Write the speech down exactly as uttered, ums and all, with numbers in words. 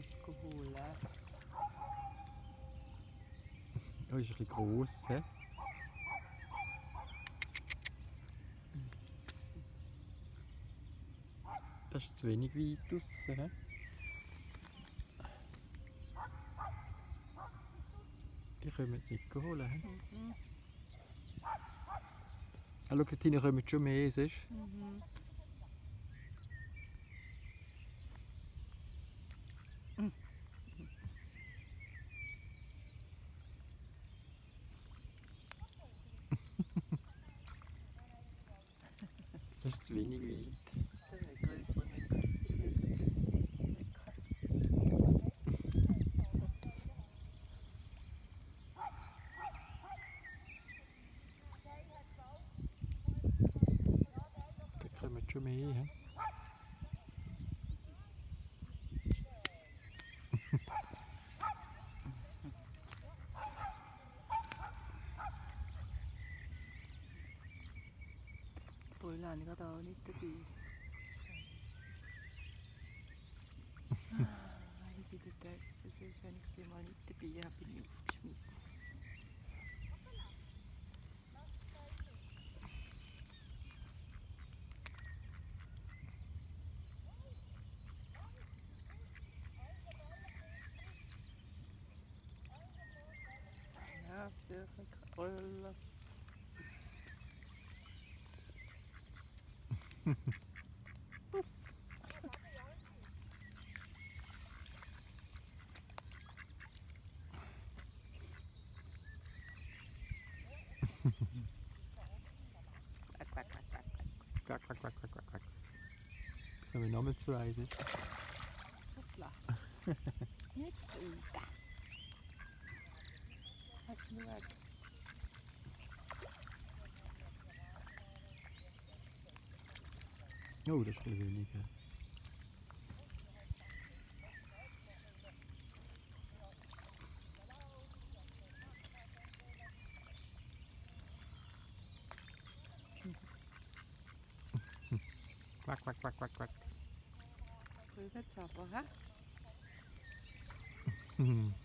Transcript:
holen. Oh, ist ein bisschen gross, he? Das ist zu wenig weit draussen, he? Die können wir nicht holen, he? Mhm. Ah, schau, Tina, kommen schon mehr, siehst du? Mhm. Das ist zu wenig weit. Der hat größere Mücken, das bewegen sich nicht, die Mücken. Da kommen schon mehr, he? Die Brille habe ich gerade auch nicht dabei. Scheiße. Wie sie in der Tasche ist, wenn ich die mal nicht dabei habe, bin ich aufgeschmissen. Ja, das dürfen keine Brille. Quack, quack, quack, quack, quack. Quack, quack, quack, quack, quack, quack. Kommen nochmal zwei, siehst du? Hoppla. Jetzt drüben. Halt mich weg. Oh, das ist ein wenig, he? Quack, quack, quack, quack, quack. Drüben jetzt aber, hä? Mhm.